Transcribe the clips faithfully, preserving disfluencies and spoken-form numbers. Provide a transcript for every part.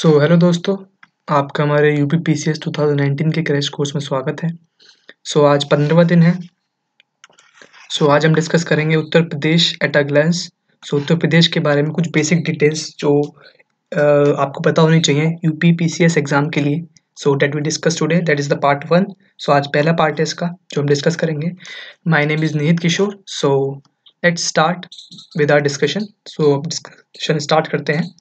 So hello दोस्तों, आपका हमारे यूपी पीसीएस दो हज़ार उन्नीस के क्रैश कोर्स में स्वागत है। सो so, आज पंद्रहवां दिन है। सो so, आज हम डिस्कस करेंगे Uttar Pradesh at a glans. सो उत्तर प्रदेश के बारे में कुछ बेसिक डिटेल्स जो uh, आपको पता होनी चाहिए यूपी पीसीएस एग्जाम के लिए। So that we discuss today, that is the part one. So आज पहला पार्ट है इसका जो हम डिस्कस करेंगे। My name is Nihit Kishore. So let's start with our discussion. So अब डिस्कशन स्टार्ट करते हैं।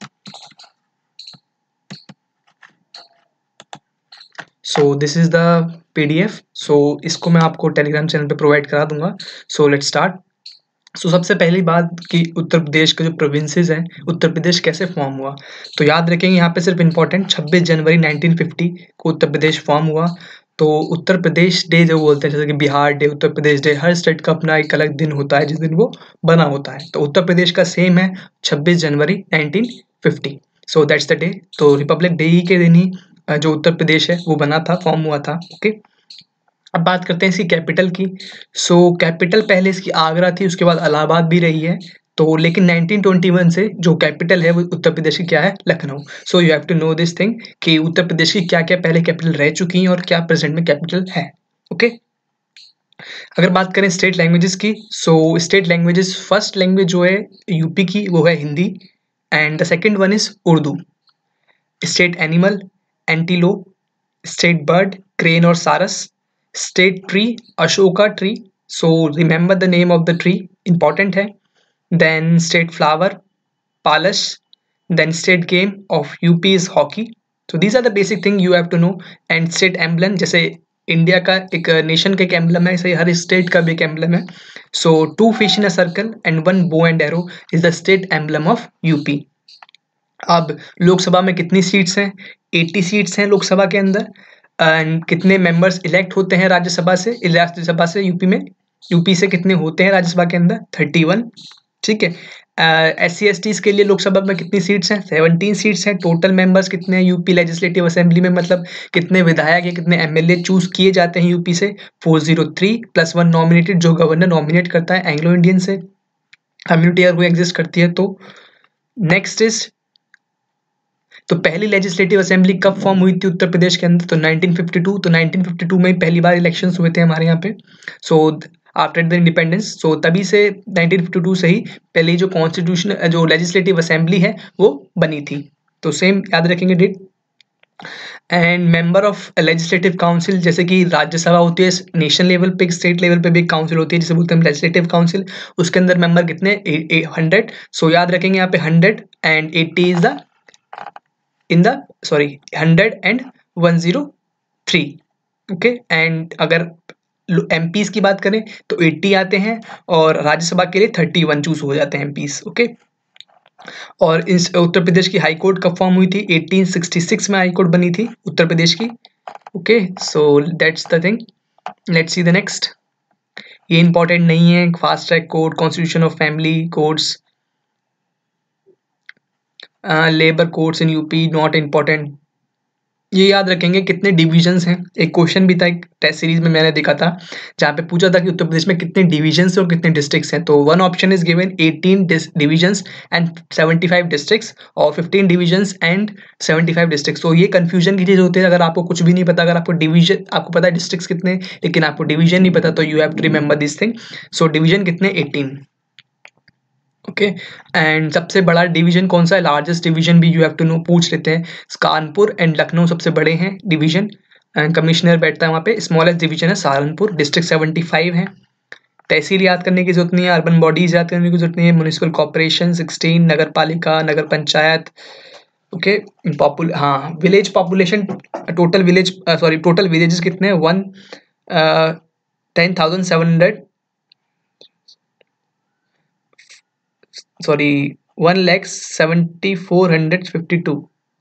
So this is the PDF. सो इसको मैं आपको टेलीग्राम चैनल पे प्रोवाइड करा दूंगा। सो लेट्स स्टार्ट। सो सबसे पहली बात कि उत्तर प्रदेश के जो प्रोविंसेस हैं, उत्तर प्रदेश कैसे फॉर्म हुआ, तो याद रखेंगे यहाँ पे सिर्फ इम्पोर्टेंट छब्बीस जनवरी नाइनटीन फिफ्टी को उत्तर प्रदेश फॉर्म हुआ। तो उत्तर प्रदेश डे जो बोलते हैं, जैसे कि बिहार डे, उत्तर प्रदेश डे, हर स्टेट का अपना एक अलग दिन होता है जिस दिन वो बना होता है। तो उत्तर प्रदेश का सेम है छब्बीस जनवरी nineteen fifty. So that's the day. तो रिपब्लिक डे ही के दिन ही जो उत्तर प्रदेश है वो बना था, फॉर्म हुआ था। ओके, अब बात करते हैं इसकी कैपिटल की। सो so, कैपिटल पहले इसकी आगरा थी, उसके बाद इलाहाबाद भी रही है। तो लेकिन नाइनटीन ट्वेंटी वन से जो कैपिटल है वो उत्तर प्रदेश की क्या है, Lucknow. So you have to know this thing कि उत्तर प्रदेश की क्या क्या पहले कैपिटल रह चुकी हैं और क्या प्रेजेंट में कैपिटल है। Okay okay? अगर बात करें स्टेट लैंग्वेजेस की, सो स्टेट लैंग्वेजेस, फर्स्ट लैंग्वेज जो है यूपी की वो है Hindi and the second one is Urdu. State animal antelope, state bird crane और sarus, state tree Ashoka tree, so remember the name of the tree, important है। Then state flower palas, then state game of UP is hockey. तो these are the basic thing you have to know. And state emblem, जैसे India का एक nation का एक emblem है, ऐसे हर state का भी एक एम्बलम है। So two fish in a circle and one bow and arrow is the state emblem of UP. अब लोकसभा में कितनी सीट्स हैं? अस्सी सीट्स हैं लोकसभा के अंदर। एंड कितने मेंबर्स इलेक्ट होते हैं राज्यसभा से, राज्यसभा से यूपी में, यूपी से कितने होते हैं राज्यसभा के अंदर? इकतीस। ठीक है। एस सी एस टीज के लिए लोकसभा में कितनी सीट्स हैं? सत्रह सीट्स हैं। टोटल मेंबर्स कितने हैं यूपी लेजिस्लेटिव असेंबली में, मतलब कितने विधायक या कितने एमएलए चूज किए जाते हैं यूपी से? चार सौ तीन प्लस वन नॉमिनेटेड, जो गवर्नर नॉमिनेट करता है एंग्लो इंडियन से कम्युनिटी अगर वो एग्जिस्ट करती है तो। नेक्स्ट इज, तो पहली लेजिस्लेटिव असेंबली कब फॉर्म हुई थी उत्तर प्रदेश के अंदर? तो नाइनटीन फिफ्टी टू। तो नाइनटीन फिफ्टी टू में पहली बार इलेक्शंस हुए थे हमारे यहाँ पे। So after the independence, so तभी से नाइनटीन फिफ्टी टू से ही पहली जो कॉन्स्टिट्यूशन जो लेजिस्लेटिव असेंबली है वो बनी थी। तो सेम याद रखेंगे date. And member of legislative council, जैसे कि राज्यसभा होती है नेशनल लेवल पे, स्टेट लेवल पे भी काउंसिल होती है जिसे बोलते हैं लेजिस्लेटिव काउंसिल। उसके अंदर मेंबर कितने? हंड्रेड। सो याद रखेंगे यहाँ पे hundred and eighty is the in the sorry hundred and one zero three. Okay, and अगर एमपीज की बात करें तो अस्सी आते हैं और राज्यसभा के लिए इकतीस चूज हो जाते हैं एमपीज। ओके, और इस उत्तर प्रदेश की हाई कोर्ट कब फॉर्म हुई थी? अठारह सौ छियासठ में हाई कोर्ट बनी थी उत्तर प्रदेश की। Okay, so that's the thing. Let's see the next. ये इंपॉर्टेंट नहीं है। Fast track court, constitution of family courts, labour courts in UP, not important. ये याद रखेंगे कितने डिविजन्स हैं। एक क्वेश्चन भी था एक टेस्ट सीरीज में मैंने देखा था जहाँ पे पूछा था कि उत्तर प्रदेश में कितने डिविजन्स और कितने डिस्ट्रिक्ट्स हैं। तो वन ऑप्शन इज गिवन अठारह डिविजन्स एंड पचहत्तर डिस्ट्रिक्ट्स, और पंद्रह डिविजन्स एंड पचहत्तर डिस्ट्रिक्ट्स। तो ये कंफ्यूजन की चीज़ होती है अगर आपको कुछ भी नहीं पता। अगर आपको डिवीजन, आपको पता है डिस्ट्रिक्ट्स कितने लेकिन आपको डिवीजन नहीं पता, तो you have to remember this thing. So division कितने? अठारह। ओके, एंड सबसे बड़ा डिवीजन कौन सा है? लार्जेस्ट डिवीजन भी यू हैव टू नो, पूछ लेते हैं। कानपुर एंड लखनऊ सबसे बड़े हैं डिवीजन, एंड कमिश्नर बैठता है वहाँ पे। स्मॉलेस्ट डिवीजन है सहारनपुर, डिस्ट्रिक्ट सेवेंटी फाइव है। तहसील याद करने की जरूरत नहीं है, अर्बन बॉडीज याद करने की जरूरत नहीं है। म्यूनिसिपल कॉर्पोरेशन सिक्सटीन, नगर पालिका, नगर पंचायत। ओके, पॉपुल हाँ village population, total village sorry total villages कितने हैं? One ten thousand seven hundred sorry one lakh seventy four hundred fifty two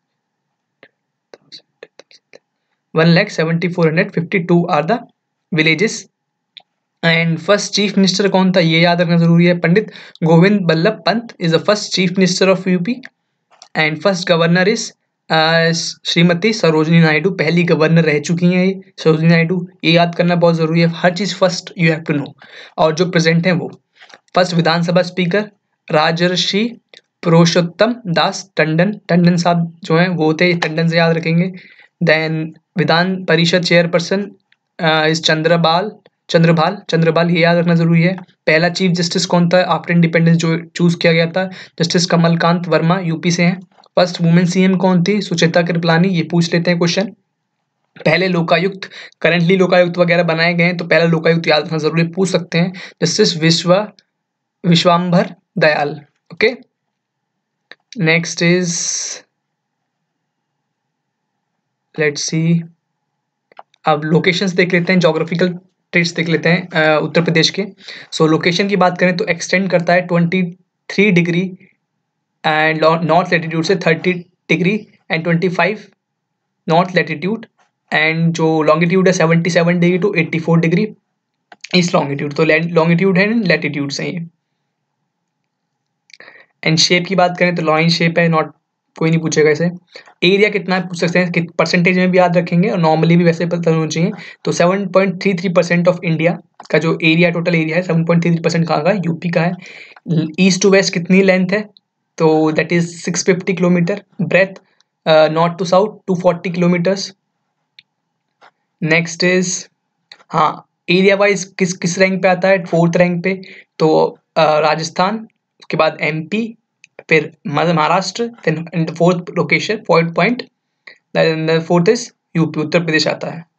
one lakh seventy four hundred fifty two are the villages. And first chief minister कौन था ये याद रखना जरूरी है। Pandit Govind Ballabh Pant is the first chief minister of UP. And first governor is Shrimati Sarojini Naidu, पहली गवर्नर रह चुकी हैं ये सरोजनी नायडू। ये याद करना बहुत जरूरी है, हर चीज first you have to know. और जो प्रेजेंट है वो फर्स्ट विधानसभा स्पीकर राजर्षि पुरुषोत्तम दास टंडन, टंडन साहब जो हैं वो थे, टंडन से याद रखेंगे। देन विधान परिषद चेयरपर्सन इस चंद्रबाल चंद्रभाल चंद्रबाल, ये याद रखना जरूरी है। पहला चीफ जस्टिस कौन था आफ्टर इंडिपेंडेंस जो चूज किया गया था? जस्टिस कमलकांत वर्मा, यूपी से हैं। फर्स्ट वुमेन सीएम कौन थी? सुचेता कृपलानी, ये पूछ लेते हैं क्वेश्चन। पहले लोकायुक्त, करंटली लोकायुक्त वगैरह बनाए गए हैं तो पहला लोकायुक्त याद रखना जरूरी, पूछ सकते हैं, justice Vishwa Vishwambhar Dayal. Okay, next is let's see, अब लोकेशंस देख लेते हैं, जोग्राफिकल ट्रेट्स देख लेते हैं उत्तर प्रदेश के। सो so, लोकेशन की बात करें तो एक्सटेंड करता है twenty three degree and north latitude से thirty degree and twenty five north latitude, and जो लॉन्गिट्यूड है seventy seven degree to eighty four degree east longitude. तो लॉन्गिट्यूड है लैटिट्यूड से ये। एंड शेप की बात करें तो लाइन शेप है, नॉट कोई नहीं पूछेगा इसे। एरिया कितना है पूछ सकते हैं, परसेंटेज में भी याद रखेंगे और नॉर्मली भी वैसे पता होना चाहिए। तो seven point three three percent of India का जो एरिया, टोटल एरिया है seven point three three percent कहाँ का है? यूपी का है। ईस्ट टू वेस्ट कितनी लेंथ है? तो that is six fifty kilometre. Breadth north to south two forty kilometres. Next is, हाँ एरिया वाइज किस किस रैंक पे आता है? फोर्थ रैंक पे। तो uh, राजस्थान, उसके बाद एमपी, फिर महाराष्ट्र, फिर fourth location fourth point fourth is UP, Uttar Pradesh आता है।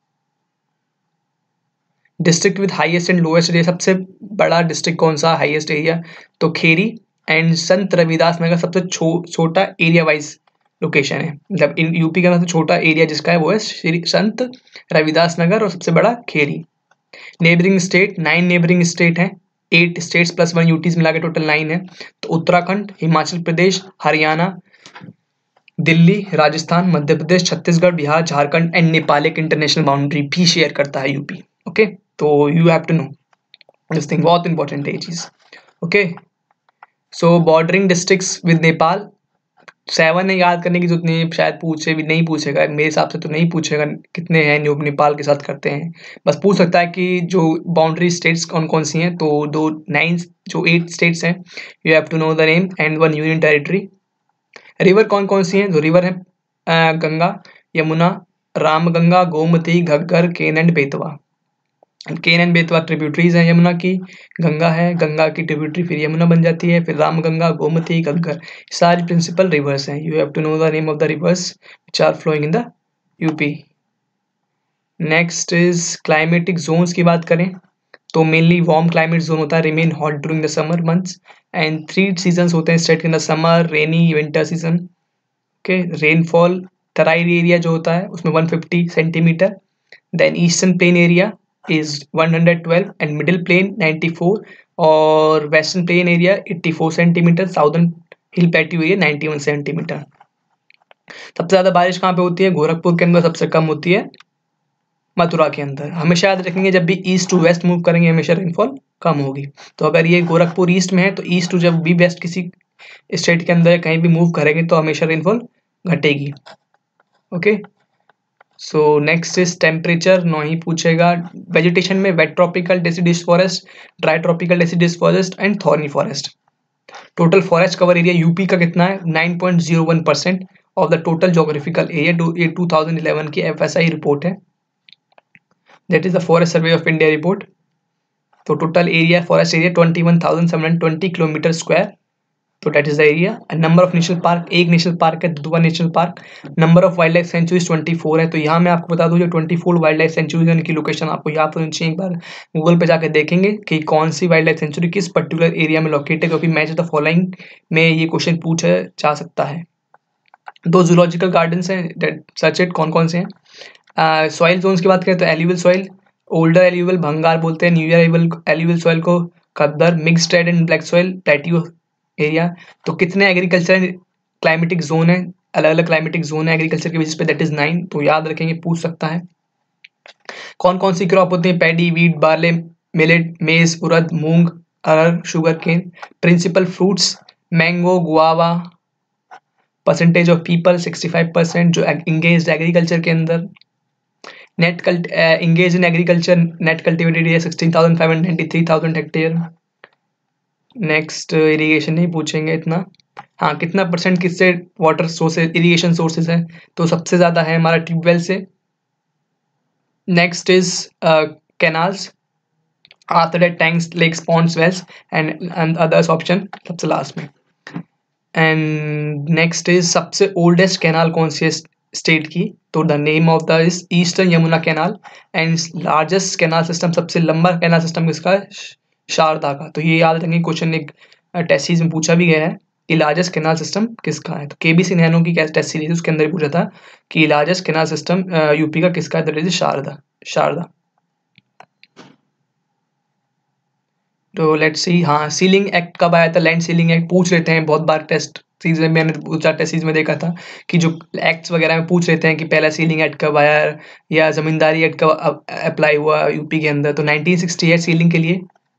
District with highest and lowest area, सबसे बड़ा डिस्ट्रिक्ट कौन सा, हाईएस्ट एरिया? तो खेरी। एंड संत रविदास नगर सबसे छो, छोटा एरिया वाइज लोकेशन है, मतलब इन यूपी का सबसे छोटा एरिया जिसका है वो है श्री संत रविदास नगर और सबसे बड़ा Kheri. Neighbouring state, nine neighbouring state हैं, eight states plus one UTs मिला के टोटल नाइन है। तो उत्तराखंड, हिमाचल प्रदेश, हरियाणा, दिल्ली, राजस्थान, मध्य प्रदेश, छत्तीसगढ़, बिहार, झारखंड एंड नेपाल एक इंटरनेशनल बाउंड्री भी शेयर करता है यूपी। ओके, तो you have to know this thing, बहुत इंपॉर्टेंट है ये चीज। Okay, so bordering districts with Nepal seven है, याद करने की जरूरत नहीं है, शायद पूछे भी नहीं, पूछेगा मेरे हिसाब से तो नहीं पूछेगा कितने हैं जो नेपाल के साथ करते हैं। बस पूछ सकता है कि जो बाउंड्री स्टेट्स कौन कौन सी हैं। तो दो नाइन जो एट स्टेट्स हैं, you have to know the name, and one union territory. River कौन कौन सी हैं? जो रिवर है Ganga, Yamuna, Ramganga, Gomti, Ghaggar, Ken and Betwa. Ken and Betwa tributaries हैं यमुना की, गंगा है, गंगा की ट्रिब्यूटरी फिर यमुना बन जाती है, फिर रामगंगा, गोमती, घग्गर, सारी प्रिंसिपल रिवर्स हैं। You have to know the name of the rivers which are flowing in the UP. Next is climatic zones की बात करें तो मेनली वार्म क्लाइमेट जोन होता है, remain hot during the summer months, and three seasons होते हैं state के अंदर, summer, rainy, winter season. Okay, rainfall Terai area जो होता है उसमें one fifty centimetre, then eastern plain area is one hundred twelve and middle plain ninety-four और western plain area eighty-four centimetre, southern hill plateau area ninety-one centimetre. सबसे ज्यादा बारिश कहाँ पे होती है? गोरखपुर के अंदर, सबसे कम होती है मथुरा के अंदर। हमेशा याद रखेंगे जब भी ईस्ट टू वेस्ट मूव करेंगे हमेशा रेनफॉल कम होगी। तो अगर ये गोरखपुर ईस्ट में है तो ईस्ट टू जब भी वेस्ट किसी स्टेट के अंदर कहीं भी मूव करेंगे तो हमेशा रेनफॉल घटेगी। Okay, so next is temperature, नो ही पूछेगा। वेजिटेशन में wet tropical deciduous forest, dry tropical deciduous forest and thorny forest. Total forest cover area UP का कितना है? Nine point zero one percent of the total geographical area, ये two thousand eleven की FSI report है, that is the forest survey of India report. तो total area forest area twenty one thousand seven hundred twenty kilometre square, तो that is the area. Number of national park, एक national park है, Dudhwa national park. Number of wild life sanctuaries twenty four है। तो यहाँ मैं आपको बता दूं जो twenty four wild life sanctuaries है उनकी लोकेशन आपको याद होनी चाहिए। एक बार गूगल पे जाकर देखेंगे कि कौन सी वाइल्ड लाइफ सेंचुरी किस पर्टिकुलर एरिया में लोकेट है, क्योंकि मैच द फॉलोइंग में ये क्वेश्चन पूछा जा सकता है। दो जूलॉजिकल गार्डन्स हैं, दैट सर्च इट, कौन कौन से हैं। सॉइल जोन्स की बात करें तो एल्यूवियल सॉइल, ओल्डर एल्यूवियल भंगार बोलते हैं, न्यू एल्यूवियल सॉइल को khadar, mixed red and black soil plateau area. तो कितने एग्रीकल्चर क्लाइमेटिक जोन है, अलग अलग क्लाइमेटिक जोन है एग्रीकल्चर के बेसिस पे, दैट इज नाइन। तो याद रखेंगे, पूछ सकता है। कौन कौन सी क्रॉप होती है? Paddy, wheat, barley, millet, maize, urad, moong, arhar, sugar cane. Principal fruits, mango, guava. Percentage of people sixty five percent जो इंगेज एग्रीकल्चर के अंदर। Net engage in agriculture, net cultivated area sixteen thousand five hundred ninety three thousand hectare. Next irrigation नहीं पूछेंगे इतना। हाँ, कितना percent किससे water sources irrigation sources है, तो सबसे ज़्यादा है हमारा ट्यूबवेल से। Next is canals, after that tanks, lakes, ponds, wells and and others option सबसे लास्ट में। एंड नेक्स्ट इज सबसे ओल्डेस्ट कैनाल कौन सी है स्टेट की, तो the name of the is eastern Yamuna canal. And largest canal system, सबसे लंबा कैनाल सिस्टम किसका है, शारदा का। तो ये याद रखेंगे, क्वेश्चन एक टेस्ट सीरीज में पूछा भी गया है कि लार्जेस्ट कैनाल सिस्टम किसका है। तो केबीसी नैनो की टेस्ट सीरीज उसके अंदर पूछा था कि लार्जेस्ट कैनाल सिस्टम यूपी का किसका है, दैट इज शारदा शारदा तो लेट्स सी, हाँ सीलिंग एक्ट कब आया था, लैंड सीलिंग एक्ट पूछ लेते हैं बहुत बार टेस्ट सीरीज में, मैंने दो चार टेस्ट सीरीज में देखा था कि जो एक्ट्स वगैरह में पूछ लेते हैं कि पहला सीलिंग एक्ट कब आया या जमींदारी एक्ट कब अप्लाई हुआ यूपी के अंदर, तो नाइनटीन सिक्सटी एट सीलिंग के लिए।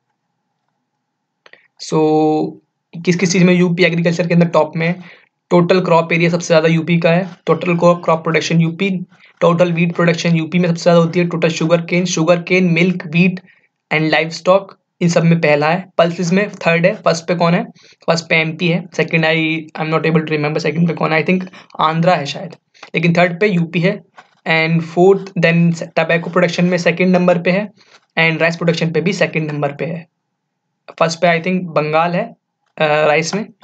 सो so, किस किस चीज़ में यूपी एग्रीकल्चर के अंदर टॉप में, टोटल क्रॉप एरिया सबसे ज़्यादा यूपी का है, total crop production UP, total wheat production UP में सबसे ज़्यादा होती है, total sugar cane sugar cane milk wheat and livestock इन सब में पहला है, पल्सेस में थर्ड है, फर्स्ट पे कौन है, फर्स्ट पे एमपी है, second I I am not able to remember second पे कौन है, आई थिंक आंध्रा है शायद, लेकिन थर्ड पे यूपी है। And fourth then tobacco production में सेकंड नंबर पे है, एंड राइस प्रोडक्शन पे भी सेकंड नंबर पे है, फर्स्ट पे आई थिंक बंगाल है राइस में।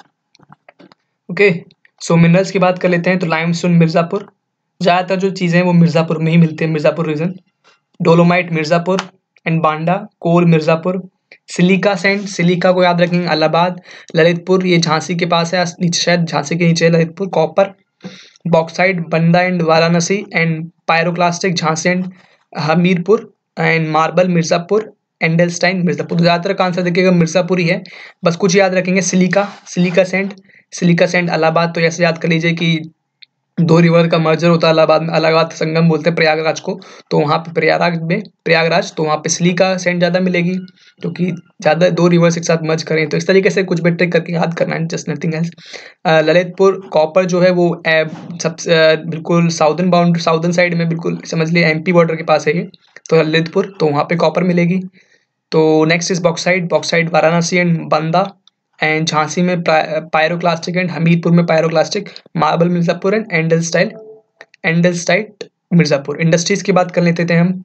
ओके, सो मिनरल्स की बात कर लेते हैं, तो लाइमस्टोन मिर्ज़ापुर, ज़्यादातर जो चीज़ें हैं वो मिर्ज़ापुर में ही मिलती है, Mirzapur region. Dolomite Mirzapur and Banda, coal Mirzapur. Silica sand, silica को याद रखेंगे इलाहाबाद। ललितपुर ये झांसी के पास है, नीचे शायद झांसी के नीचे है Lalitpur. Copper bauxite Banda and Varanasi, and pyroclastic Jhansi and Hamirpur, and marble Mirzapur, एंडलस्टाइन मिर्ज़ापुर। ज़्यादातर का आंसर देखिएगा मिर्ज़ापुर ही है, बस कुछ याद रखेंगे। Silica, silica sand, silica sand Allahabad, तो ऐसे याद कर लीजिए कि दो रिवर का मर्जर होता है इलाहाबाद में, इलाहाबाद संगम बोलते हैं प्रयागराज को, तो वहाँ पे प्रयागराज में प्रयागराज तो वहाँ पे सिलिका सैंड ज़्यादा मिलेगी, क्योंकि ज़्यादा दो रिवर्स एक साथ मर्ज करें। तो इस तरीके से कुछ भी ट्रिक करके याद करना है, just nothing else. Lalitpur copper जो है वो सबसे बिल्कुल साउदर्न बाउंड्री, साउदर्न साइड में, बिल्कुल समझ लिए एमपी बॉर्डर के पास है ये, तो ललितपुर, तो वहाँ पे कॉपर मिलेगी। तो next is bauxite, bauxite Varanasi and Banda, and Jhansi में पायरोक्लास्टिक एंड हमीरपुर में pyroclastic, marble Mirzapur and andalusite andalusite Mirzapur. Industries की बात कर लेते थे हम,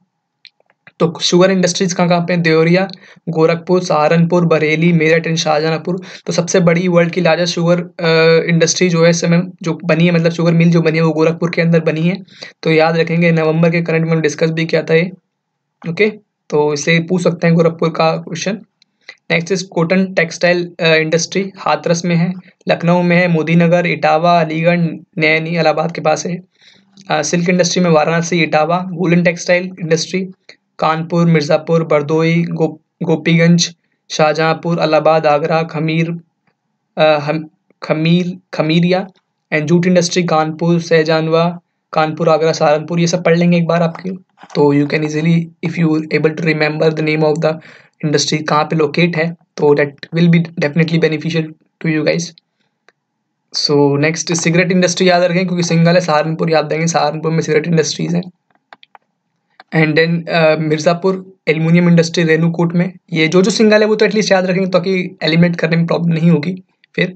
तो शुगर इंडस्ट्रीज कहाँ कहाँ पे, देवरिया, गोरखपुर, सहारनपुर, बरेली, मेरठ एंड शाहजहांपुर। तो सबसे बड़ी वर्ल्ड की लार्जेस्ट शुगर इंडस्ट्री जो है इस समय जो बनी है, मतलब शुगर मिल जो बनी है वो गोरखपुर के अंदर बनी है, तो याद रखेंगे। नवंबर के करंट में डिस्कस भी किया था ये, ओके, तो इसे पूछ सकते हैं गोरखपुर का question. Next is cotton textile industry, Hathras में है, लखनऊ में है, मोदीनगर, इटावा, अलीगढ़, नैनी इलाहाबाद के पास है। सिल्क इंडस्ट्री में Varanasi, Etawah. Woollen textile industry Kanpur, Mirzapur, बरदोई, गो गोपीगंज, शाहजहांपुर, इलाहाबाद, आगरा, खमीर हम, खमीर Khamaria. And jute industry Kanpur, Sahjanwa, Kanpur, Agra, Saharanpur. ये सब पढ़ लेंगे एक बार आपके, तो you can easily if you able to remember the name of the industry कहाँ पे लोकेट है, तो that will be definitely beneficial to you guys. So next cigarette industry याद रखें, क्योंकि सिंगल है, सहारनपुर याद देंगे, सहारनपुर में सिगरेट इंडस्ट्रीज हैं। And then Mirzapur aluminium industry Renukoot में। ये जो जो सिंगल है वो तो एटलीस्ट याद रखेंगे, ताकि एलिमेंट करने में प्रॉब्लम नहीं होगी फिर,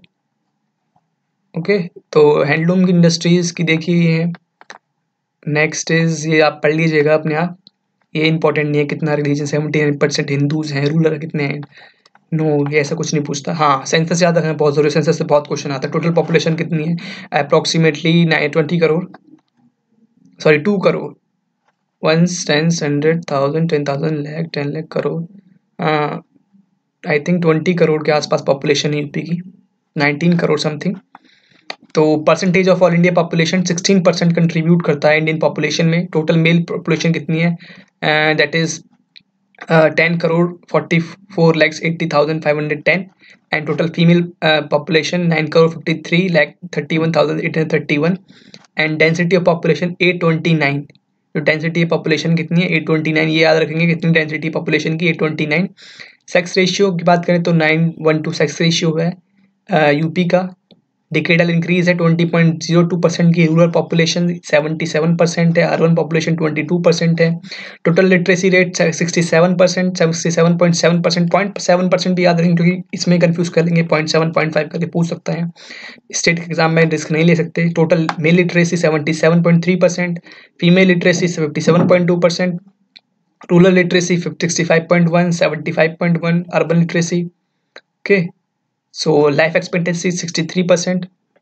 ओके। तो हैंडलूम की इंडस्ट्रीज की देखिए है। नेक्स्ट इज ये आप पढ़ लीजिएगा अपने आप, ये इंपॉर्टेंट नहीं है कितना religion, seventy nine percent Hindus हैं, रूलर कितने हैं, नो no, ये ऐसा कुछ नहीं पूछता। हाँ, सेंसस याद रखना बहुत जरूरी, सेंसस से बहुत क्वेश्चन आता है। टोटल पॉपुलेशन कितनी है, approximately twenty crore, sorry two crore, ones tens hundred thousand ten thousand lakh ten lakh crore, I think twenty crore के आसपास पॉपुलेशन है यूपी की, नाइनटीन करोड़ समथिंग। तो percentage of all India population sixteen percent contribute करता है इंडियन पॉपुलेशन में। टोटल मेल पॉपुलेशन कितनी है, that is ten crore forty four lakhs eighty thousand five hundred ten, and total female population nine crore fifty three lakh thirty one thousand eight hundred thirty one, and density of population eight twenty nine. तो density of population कितनी है, eight twenty nine, ये याद रखेंगे कितनी density population की, eight twenty nine. Sex ratio की बात करें तो nine one two sex ratio है यूपी का, डिकेडल इंक्रीज है twenty point zero two percent की, rural population seventy seven percent है, urban population twenty two percent है, total literacy rate sixty seven percent, sixty seven point seven percent, point seven percent भी याद रखेंगे क्योंकि इसमें confuse कर लेंगे, पॉइंट सेवन पॉइंट फाइव करके पूछ सकता है, स्टेट एग्जाम में रिस्क नहीं ले सकते। Total male literacy seventy seven point three percent, female literacy fifty seven point two percent, rural literacy sixty five point one, seventy five point one, urban literacy. Okay, so life expectancy sixty three percent.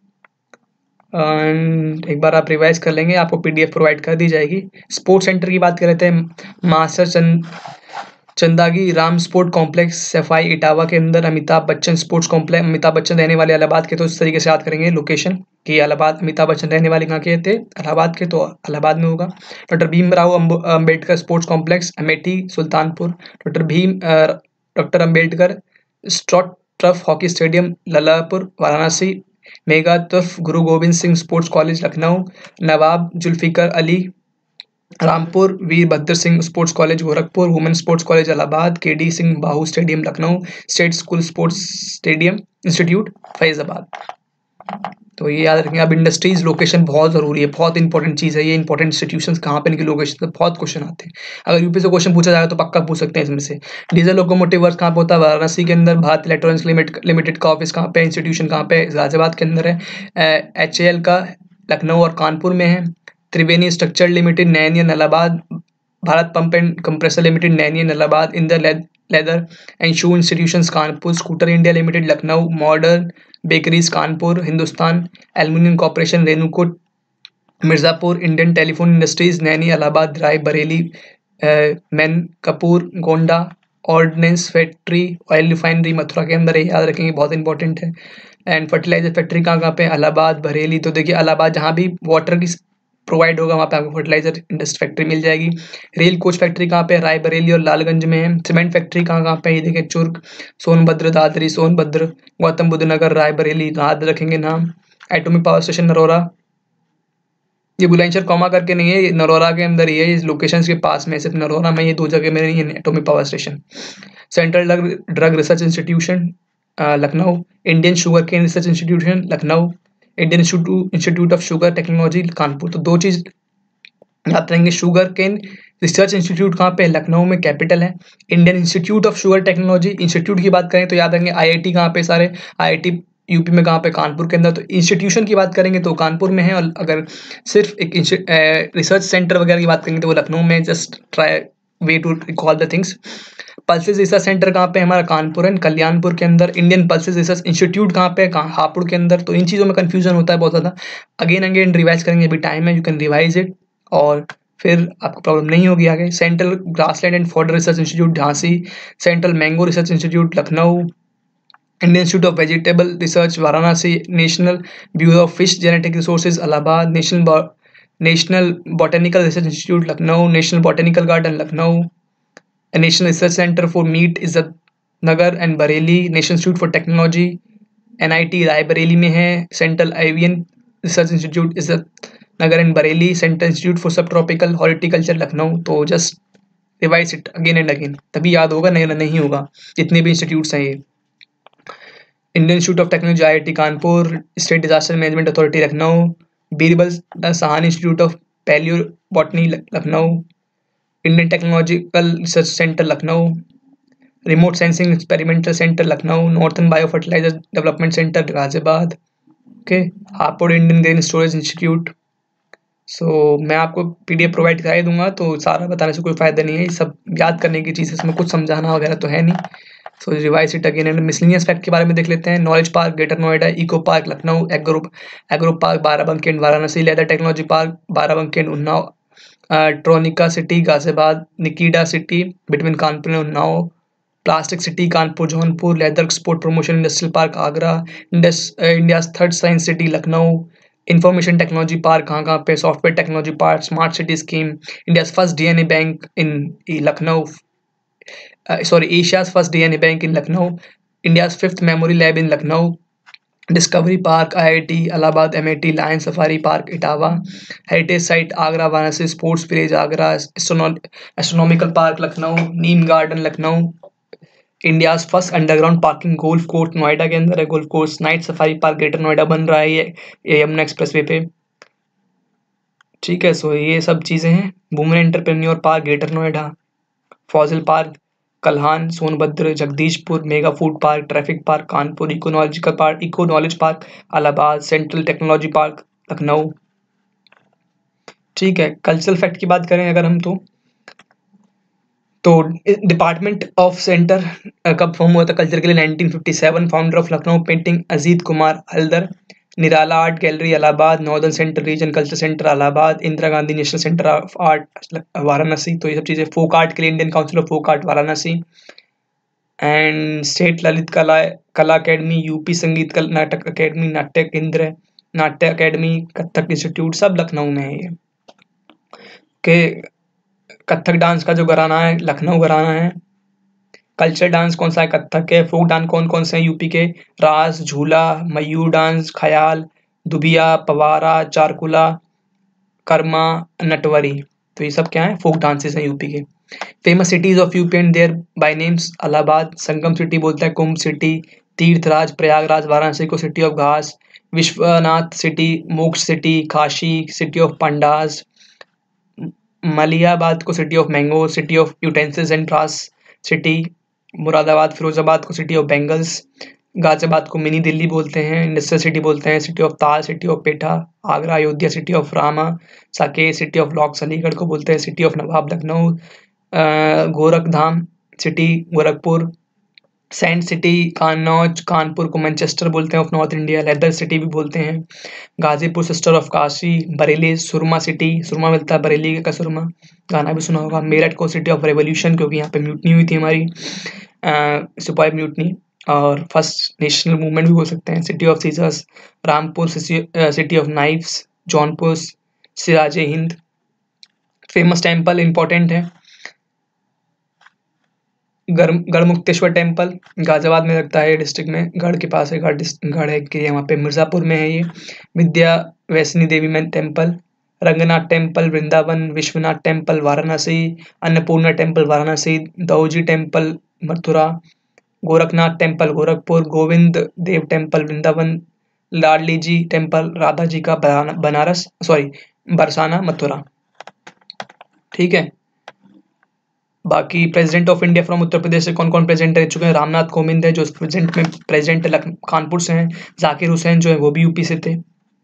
And एक बार आप revise कर लेंगे, आपको PDF provide कर दी जाएगी। Sports centre की बात कर रहे थे, master Chand Chandgi Ram sport complex Saifai Etawah के अंदर, अमिताभ बच्चन स्पोर्ट्स कॉम्प्लेक्स, अमिताभ बच्चन रहने वाले इलाहाबाद के, तो इस तरीके से याद करेंगे लोकेशन कि इलाहाबाद, अमिताभ बच्चन रहने वाले कहाँ के थे, इलाहाबाद के, तो इलाहाबाद में होगा। Doctor Bhimrao Ambedkar sports complex Amethi Sultanpur, doctor Bhim doctor Ambedkar astroturf hockey stadium Lalapur Varanasi, mega turf Guru Gobind Singh sports college Lucknow, Nawab Zulfiqar Ali Rampur, Veerbhadra Singh sports college Gorakhpur, women sports college Allahabad, K D Singh Babu stadium Lucknow, state school sports stadium institute Faizabad. तो ये याद रखेंगे। अब इंडस्ट्रीज लोकेशन बहुत जरूरी है, बहुत इंपॉर्टेंट चीज़ है ये, इंपॉर्टेंट इंस्टीट्यूशंस कहाँ पे, इनकी लोकेशन पे बहुत क्वेश्चन आते हैं। अगर यूपी से क्वेश्चन पूछा जाएगा तो पक्का पूछ सकते हैं इसमें से। डीजल लोकोमोटिव वर्क्स कहाँ पे होता है, वाराणसी के अंदर। भारत इलेक्ट्रॉनिक्स लिमिटेड का ऑफिस कहाँ पे, इंस्टीट्यूशन कहाँ पे, गाजियाबाद के अंदर है। एच ए एल का लखनऊ और कानपुर में है। Triveni structure limited Naini Allahabad, Bharat pump and compressor limited Naini Allahabad, Inder leather and shoe institutions Kanpur, scooter India limited Lucknow, modern bakeries Kanpur, Hindustan aluminium corporation Renukoot Mirzapur, Indian telephone industries Naini Allahabad, Rae Bareilly, Mankapur Gonda, ordnance factory oil refinery Mathura के अंदर है, याद रखेंगे बहुत इंपॉर्टेंट है। एंड फर्टिलाइजर फैक्ट्री कहाँ कहाँ पे, इलाहाबाद बरेली। तो देखिए इलाहाबाद जहाँ भी वाटर की प्रोवाइड होगा वहाँ पे आपको फर्टिलाइजर इंडस्ट्री फैक्ट्री मिल जाएगी। रेल कोच फैक्ट्री कहाँ पे, रायबरेली और लालगंज में है। सीमेंट फैक्ट्री कहाँ कहाँ पे, ये देखिए चुर्क, सोनभद्र, दादरी, सोनभद्र, गौतम बुद्ध नगर, रायबरेली, याद रखेंगे नाम। एटॉमिक पावर स्टेशन नरोरा, ये बुलंदशहर कॉमा करके नहीं है, ये नरोरा के अंदर ही है, इस लोकेशन के पास में, सिर्फ नरोरा में, ये दो जगह में नहीं है atomic power station. Central drug research institution Lucknow, Indian sugar cane research institution Lucknow, Indian institute of sugar technology Kanpur. तो दो चीज याद रहेंगे, शुगर केन रिसर्च इंस्टीट्यूट कहाँ पे, लखनऊ में कैपिटल है। Indian institute of sugar technology, institute की बात करें तो याद रहेंगे आईआईटी कहाँ पे, सारे आईआईटी यूपी में कहाँ पे, कानपुर के अंदर। तो इंस्टीट्यूशन की बात करेंगे तो कानपुर में है, और अगर सिर्फ एक रिसर्च सेंटर वगैरह की बात करेंगे तो वो लखनऊ में। Just try way to recall the things. Pulses research centre कहाँ पे, हमारा कानपुर एंड कल्याणपुर के अंदर। इंडियन पल्सेस रिसर्च इंस्टीट्यूट कहाँ पे, हापुड़ के अंदर। तो इन चीज़ों में कंफ्यूजन होता है बहुत ज़्यादा, अगेन अगेन रिवाइज करेंगे, अभी टाइम है, यू कैन रिवाइज इट और फिर आपको प्रॉब्लम नहीं होगी आगे। Central grassland and fodder research institute Jhansi, central mango research institute Lucknow, Indian institute of vegetable research Varanasi, national bureau of fish genetic resources Allahabad, national national botanical research institute Lucknow, national botanical garden Lucknow, national research centre for meat Izzatnagar and Bareilly, national institute for technology NIT Raebareli में है, central avian research institute Izzatnagar and Bareilly, central institute for subtropical horticulture Lucknow. तो just revise it again and again, तभी याद होगा, नहीं नहीं होगा जितने भी इंस्टीट्यूट्स हैं ये। Indian institute of technology IIT Kanpur, state disaster management authority Lucknow, Birbal Sahni institute of palaeobotany Lucknow, Indian technological research centre Lucknow, remote sensing experimental centre Lucknow, northern bio fertiliser development centre Ghaziabad, okay, Hapur Indian grain storage institute. So मैं आपको PDF provide करा दूंगा, तो सारा बताने से कोई फायदा नहीं है, सब याद करने की चीज़ है, इसमें कुछ समझाना वगैरह तो है नहीं। So revise it again and miscellaneous fact के बारे में देख लेते हैं। Knowledge park greater Noida, eco park Lucknow, agro agro park Barabanki and Varanasi, leather technology park Barabanki and Unnao, Tronica city Ghaziabad, निकीडा city between Kanpur and Unnao, plastic city Kanpur Jaunpur, leather sport promotion industrial park Agra, India third science city Lucknow, information technology park कहाँ कहाँ पे, software technology park, smart city scheme, India first DNA bank in Lucknow, sorry Asia's first DNA bank in Lucknow, India fifth memory lab in Lucknow, discovery park IIT Allahabad, MIT lion safari park Etawah, heritage site Agra Varanasi, sports village Agra, astronomical park Lucknow, neem garden Lucknow, India's first underground parking golf course Noida के अंदर है। Golf course night safari park greater Noida बन रहा है ये ये Yamuna expressway पे। ठीक है, सो ये सब चीज़ें हैं। Women entrepreneur park greater Noida, fossil park कल्हान, Sonbhadra, Jagdishpur, mega food park, traffic park Kanpur, ecological park eco knowledge park Allahabad, central technology park Lucknow. ठीक है, कल्चरल फैक्ट की बात करें अगर हम तो तो डिपार्टमेंट ऑफ सेंटर कब फॉर्म हुआ था कल्चर के लिए nineteen fifty seven. Founder of Lucknow painting Ajit Kumar Haldar. Nirala art gallery Allahabad, northern centre region culture centre Allahabad, Indira Gandhi national centre of art Varanasi. तो ये सब चीज़ें फोक आर्ट के लिए Indian council of folk art Varanasi. And state Lalit Kala Kala academy, UP संगीत कला नाटक अकेडमी, नाट्य केंद्र, नाट्य अकेडमी, कथक इंस्टीट्यूट सब लखनऊ में है ये। के कथक डांस का जो घराना है लखनऊ घराना है। कल्चर डांस कौन सा है? कथक है। फोक डांस कौन कौन से हैं यूपी के? रास, झूला, मयूर डांस, ख्याल, दुबिया, पवारा, चारकुला, कर्मा, नटवरी। तो ये सब क्या है? फोक डांसेस हैं यूपी के। Famous cities of UP and their by names Allahabad Sangam city बोलता है, कुंभ सिटी, तीर्थराज प्रयागराज वाराणसी को city of ghats, Vishwanath city, Moksha city, Kashi city of pandas, Malihabad को city of mango, city of utensils and brass city, Moradabad Firozabad को सिटी ऑफ बैंगल्स, गाजियाबाद को mini Delhi बोलते हैं, इंडस्ट्रियल सिटी बोलते हैं, city of Taj, city of petha, Agra Ayodhya city of Rama, Saket city of locks, Aligarh को बोलते हैं city of nawab Lucknow, Gorakhdham city Gorakhpur, scent city Kannauj, Kanpur को मैनचेस्टर बोलते हैं of north India, leather city भी बोलते हैं, Ghazipur sister of Kashi, Bareilly surma city, surma मिलता है बरेली का सुरमा, गाना भी सुना होगा, मेरठ को सिटी ऑफ रेवोल्यूशन क्योंकि यहाँ पे म्यूटनी हुई थी हमारी, सिपाही म्यूटनी, और फर्स्ट नेशनल मूवमेंट भी बोल सकते हैं, city of scissors, Rampur city of knives, Jaunpur Siraj Hind. Famous temple important है, गढ़ गढ़मुक्तेश्वर टेम्पल गाजियाबाद में लगता है, डिस्ट्रिक्ट में गढ़ के पास है, गढ़ गढ़ है कि यहाँ पे मिर्ज़ापुर में है ये। विद्या वैष्णो देवी में temple, Ranganath temple Vrindavan, Vishwanath temple Varanasi, Annapurna temple Varanasi, Dauji temple Mathura, Gorakhnath temple Gorakhpur, Govind Dev temple Vrindavan, Ladli ji temple Radha ji का बनारस सॉरी बरसाना मथुरा। ठीक है, बाकी president of India from Uttar Pradesh से कौन कौन प्रेसिडेंट रह चुके हैं? रामनाथ कोविंद है जो प्रेसिडेंट में प्रेसिडेंट कानपुर से हैं, जाकिर हुसैन जो है वो भी यूपी से थे।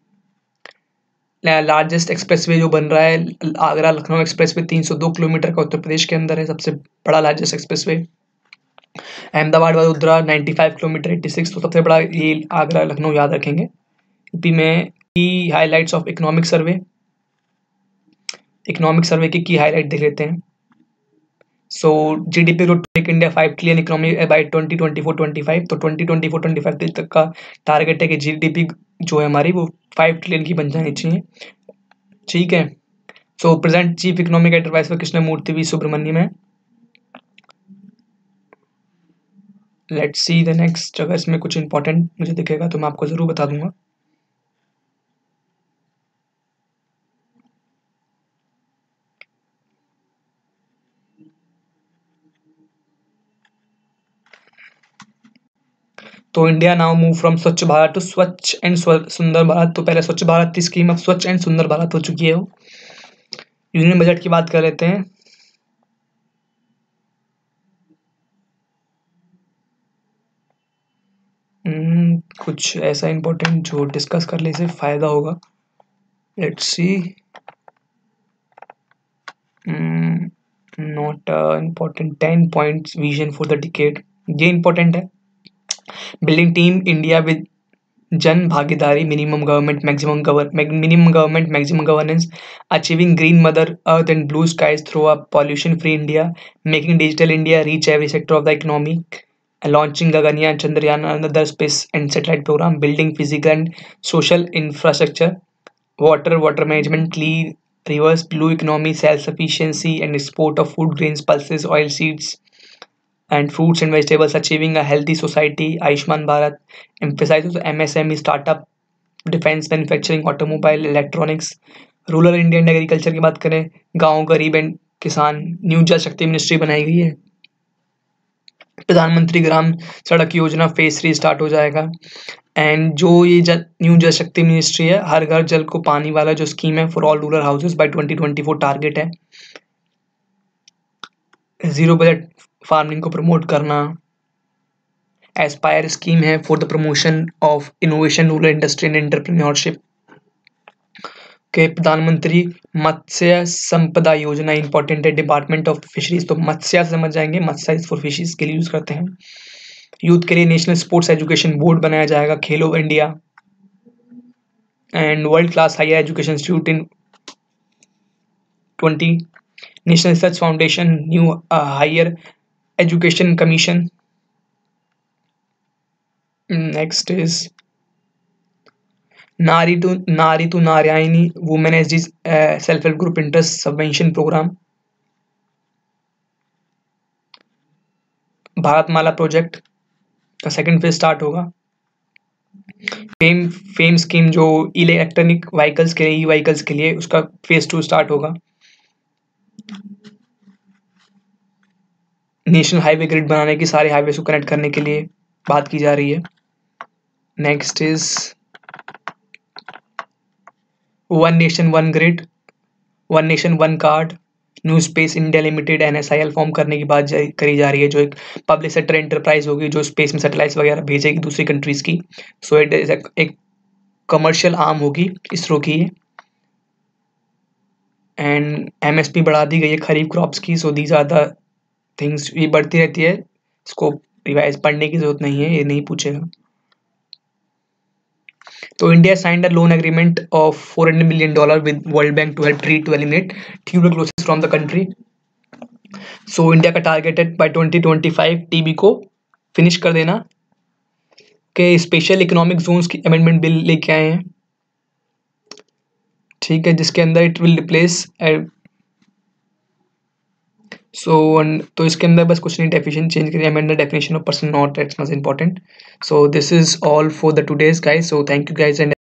लार्जेस्ट एक्सप्रेसवे जो बन रहा है आगरा लखनऊ एक्सप्रेसवे तीन सौ दो किलोमीटर का उत्तर प्रदेश के अंदर है, सबसे बड़ा लार्जेस्ट एक्सप्रेसवे। अहमदाबाद वडोदरा पचानवे किलोमीटर छियासी, तो सबसे बड़ा ये आगरा लखनऊ याद रखेंगे। यूपी में की highlights of economic survey, economic survey की की हाईलाइट देख लेते हैं। So GDP growth take India five trillion economy by twenty twenty four twenty five, तो twenty twenty four twenty five तक का टारगेट है कि जीडीपी जो है हमारी वो फाइव ट्रिलियन की बन जानी चाहिए। ठीक है, so present chief economic adviser Krishnamurthy V Subramanian है। लेट्स सी द नेक्स्ट, अगर इसमें कुछ इंपॉर्टेंट मुझे दिखेगा तो मैं आपको जरूर बता दूंगा। तो इंडिया नाउ मूव फ्रॉम स्वच्छ भारत टू स्वच्छ एंड सुंदर भारत। तो पहले स्वच्छ भारत की स्कीम अब स्वच्छ एंड सुंदर भारत हो चुकी है। वो यूनियन बजट की बात कर लेते हैं। hmm, कुछ ऐसा इंपॉर्टेंट जो डिस्कस कर ले से फायदा होगा। Let's see, not important, ten points vision for the decade, ये इंपॉर्टेंट है। बिल्डिंग टीम इंडिया विद जन भागीदारी, minimum government maximum government minimum government maximum governance, achieving green mother earth and blue skies through a pollution free India, making digital India reach every sector of the economy, launching Gaganyaan Chandrayaan another space and satellite programme, building physical and social infrastructure, water water management, clean reverse, blue economy, self sufficiency and export of food grains pulses oil seeds and fruits and vegetables, achieving a healthy society, Ayushman Bharat, emphasizes M S M E, startup, defense, manufacturing, automobile, electronics, rural India and agriculture की बात करें, गांव गरीब and किसान, new जल शक्ति ministry बनाई गई है। प्रधानमंत्री ग्राम सड़क योजना फेज थ्री स्टार्ट हो जाएगा। एंड जो ये जल न्यू जल शक्ति मिनिस्ट्री है, हर घर जल को पानी वाला जो स्कीम है for all rural houses by twenty twenty four target है। जीरो बजट फार्मिंग को प्रमोट करना। एस्पायर स्कीम है for the promotion of innovation, rural industry and entrepreneurship. के प्रधानमंत्री मत्स्य संपदा योजना इंपॉर्टेंट है, डिपार्टमेंट ऑफ फिशरीज, तो मत्स्य समझ जाएंगे, मत्स्य फॉर फिशरीज के लिए यूज करते हैं। यूथ के लिए नेशनल स्पोर्ट्स एजुकेशन बोर्ड बनाया जाएगा, Khelo India. And world class higher education institute in twenty, national research foundation, new higher education commission. Next is Nari to Nari to Narayani women S D self help group interest subvention programme. Bharatmala project का second phase start होगा। FAME FAME scheme जो electronic vehicles के लिए, e vehicles के लिए, उसका phase two start होगा। National highway grid बनाने की, सारे हाईवे को कनेक्ट करने के लिए बात की जा रही है। Next is one nation one grid, one nation one card, new space India limited N S I L form करने की बात करी जा रही है, जो एक पब्लिक सेक्टर एंटरप्राइज होगी जो स्पेस में सैटेलाइट्स वगैरह भेजेगी दूसरी कंट्रीज की। सो इट इज एक कमर्शियल आर्म होगी इसरो की। एंड एमएसपी बढ़ा दी गई है खरीफ क्रॉप्स की। So these are the things, ये बढ़ती रहती है, इसको रिवाइज पढ़ने की जरूरत नहीं है, ये नहीं पूछेगा। तो India signed a loan agreement of four hundred million dollar with World Bank to help treat to eliminate tuberculosis from the country. So India का टारगेट है by twenty twenty five TB को फिनिश कर देना। के special economic zones की amendment bill लेके आए हैं, ठीक है, जिसके अंदर इट विल रिप्लेस सो तो इसके अंदर बस कुछ नहीं, डेफिनेशन चेंज करिए, amend the definition of person, not that's much important. So this is all for the today's guys, so thank you guys and